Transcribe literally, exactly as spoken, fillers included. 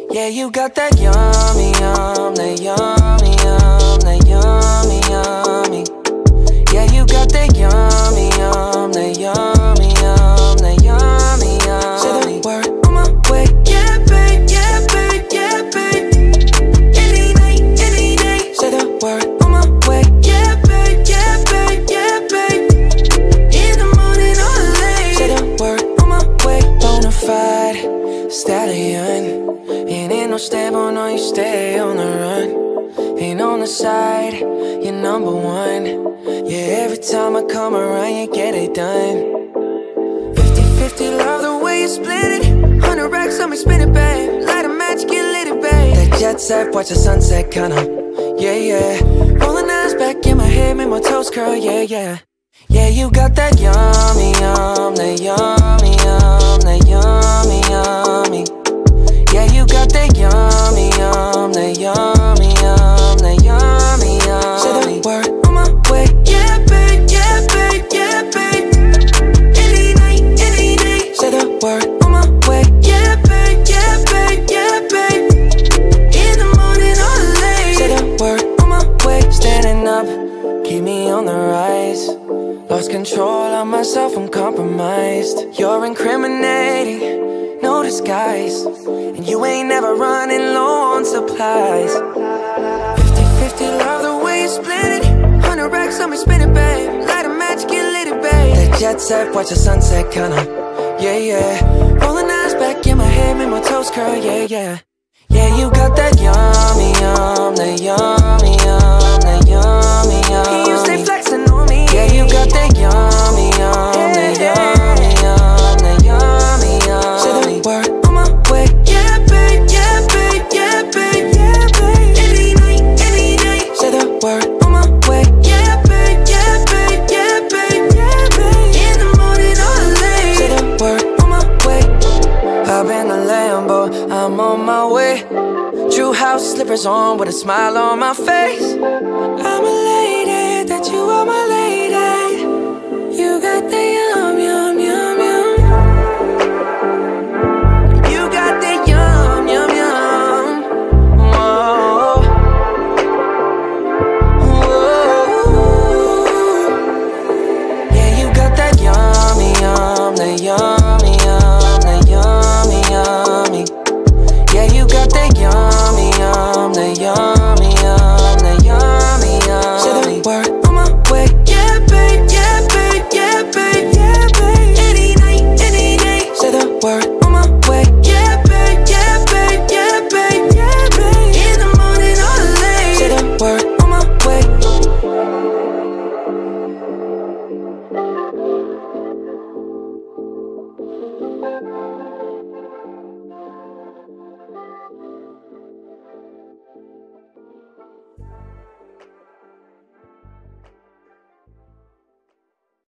Yeah, you got that yummy, yum, that yummy, yum, that yummy, yummy. Yeah, you got that yummy, yum, that yummy, yum, that yummy, yummy. Say the word on my way. Yeah, babe, yeah, babe, yeah, babe. Any night, any day. Say the word on my way. Yeah, babe, yeah, babe, yeah, babe. In the morning or late. Say the word on my way. Bonafide stallion. Ain't in no stable, no, you stay on the run. Ain't on the side, you're number one. Yeah, every time I come around, you get it done. Fifty fifty, love the way you split it. Hundred racks on me, spin it, babe. Light a match, get lit, babe. That jet set, watch the sunset, kinda. Yeah, yeah. Rolling eyes back in my head, make my toes curl, yeah, yeah. Yeah, you got that yummy, yum, that yummy, yum, that yummy, yummy. Yeah, you got that yummy, yum, that yummy, yum, that yummy, yummy. Say the word on my way. Yeah, babe, yeah, babe, yeah, babe. Any night, any day. Say the word on my way. Yeah, babe, yeah, babe, yeah, babe. In the morning or late. Say the word on my way. Standing up, keep me on the rise. Lost control of myself, I'm compromised. You're incriminating, no disguise. And you ain't never running low on supplies. Fifty fifty, love the way you split it. Hundred racks on me, spin it, babe. Light a match, get lit, babe. That jet set, watch the sunset, kinda. Yeah, yeah. Rolling eyes back in my head, make my toes curl, yeah, yeah. Yeah, you got that yummy, yum, that yummy, yum, that yummy, yummy. You stay flexing on me. Yeah, you got that yummy, yum, that yummy, yum, that yummy, yum. Say the word on my way. Yeah, babe, yeah, babe, yeah, babe, yeah, babe. Any night, any day. Say the word on my way. Yeah, babe, yeah, babe, yeah, babe, yeah, babe. In the morning or late. Say the word on my way. Hop in the Lambo, I'm on my way. True house slippers on with a smile on my face. I'm elated that you are my lady. You got the yum, yum, yum, yum. You got the yum, yum, yum. Whoa. Whoa. Yeah, you got that yummy, yum, that yum.